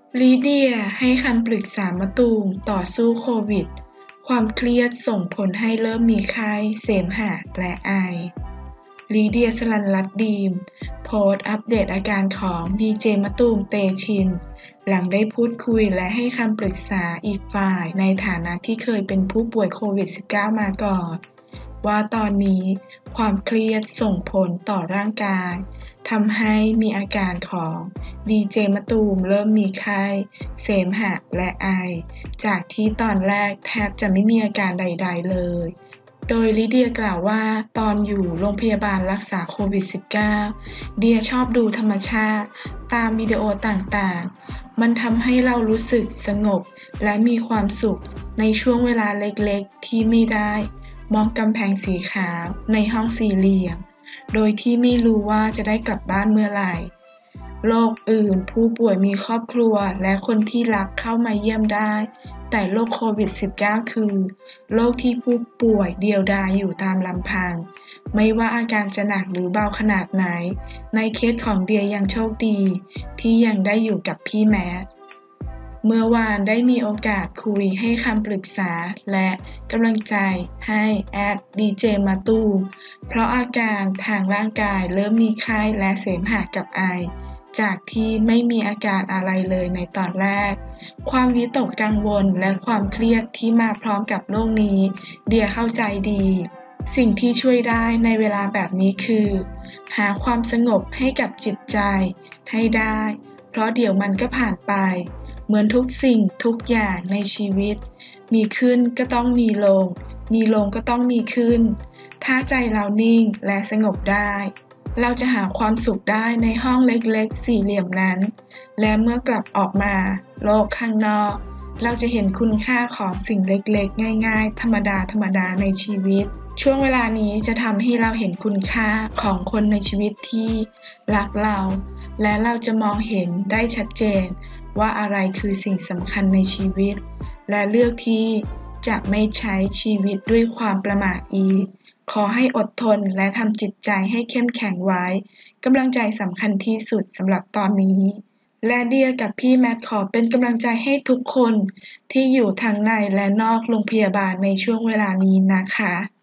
ลิเดียให้คำปรึกษามะตูมต่อสู้โควิด ความเครียดส่งผลให้เริ่มมีไข้เสมหะและไอ ลิเดีย สรัญรัตน์ดีม โพสต์อัปเดตอาการของดีเจมะตูมเตชิน หลังได้พูดคุยและให้คำปรึกษาอีกฝ่ายในฐานะที่เคยเป็นผู้ป่วยโควิด -19 มาก่อน ว่าตอนนี้ความเครียดส่งผลต่อร่างกายทำให้มีอาการของดีเจมะตูมเริ่มมีไข้เสมหะและไอจากที่ตอนแรกแทบจะไม่มีอาการใดๆเลยโดยลิเดียกล่าวว่าตอนอยู่โรงพยาบาลรักษาโควิด -19 เดียชอบดูธรรมชาติตามวิดีโอต่างๆมันทำให้เรารู้สึกสงบและมีความสุขในช่วงเวลาเล็กๆที่ไม่ได้มองกำแพงสีขาวในห้องสี่เหลี่ยมโดยที่ไม่รู้ว่าจะได้กลับบ้านเมื่อไหร่โรคอื่นผู้ป่วยมีครอบครัวและคนที่รักเข้ามาเยี่ยมได้แต่โรคโควิด -19 คือโรคที่ผู้ป่วยเดียวดายอยู่ตามลำพังไม่ว่าอาการจะหนักหรือเบาขนาดไหนในเคสของเดียยังโชคดีที่ยังได้อยู่กับพี่แมทเมื่อวานได้มีโอกาสคุยให้คำปรึกษาและกำลังใจให้ดีเจมะตูมเพราะอาการทางร่างกายเริ่มมีไข้และเสมหะกับไอจากที่ไม่มีอาการอะไรเลยในตอนแรกความวิตกกังวลและความเครียดที่มาพร้อมกับโรคนี้เดียเข้าใจดีสิ่งที่ช่วยได้ในเวลาแบบนี้คือหาความสงบให้กับจิตใจให้ได้เพราะเดี๋ยวมันก็ผ่านไปเหมือนทุกสิ่งทุกอย่างในชีวิตมีขึ้นก็ต้องมีลงมีลงก็ต้องมีขึ้นถ้าใจเรานิ่งและสงบได้เราจะหาความสุขได้ในห้องเล็กๆสี่เหลี่ยมนั้นและเมื่อกลับออกมาโลกข้างนอกเราจะเห็นคุณค่าของสิ่งเล็กๆง่ายๆธรรมดาในชีวิตช่วงเวลานี้จะทำให้เราเห็นคุณค่าของคนในชีวิตที่รักเราและเราจะมองเห็นได้ชัดเจนว่าอะไรคือสิ่งสำคัญในชีวิตและเลือกที่จะไม่ใช้ชีวิตด้วยความประมาทอีกขอให้อดทนและทำจิตใจให้เข้มแข็งไว้กำลังใจสำคัญที่สุดสำหรับตอนนี้และเดียกับพี่แมทขอเป็นกำลังใจให้ทุกคนที่อยู่ทั้งในและนอกโรงพยาบาลในช่วงเวลานี้นะคะ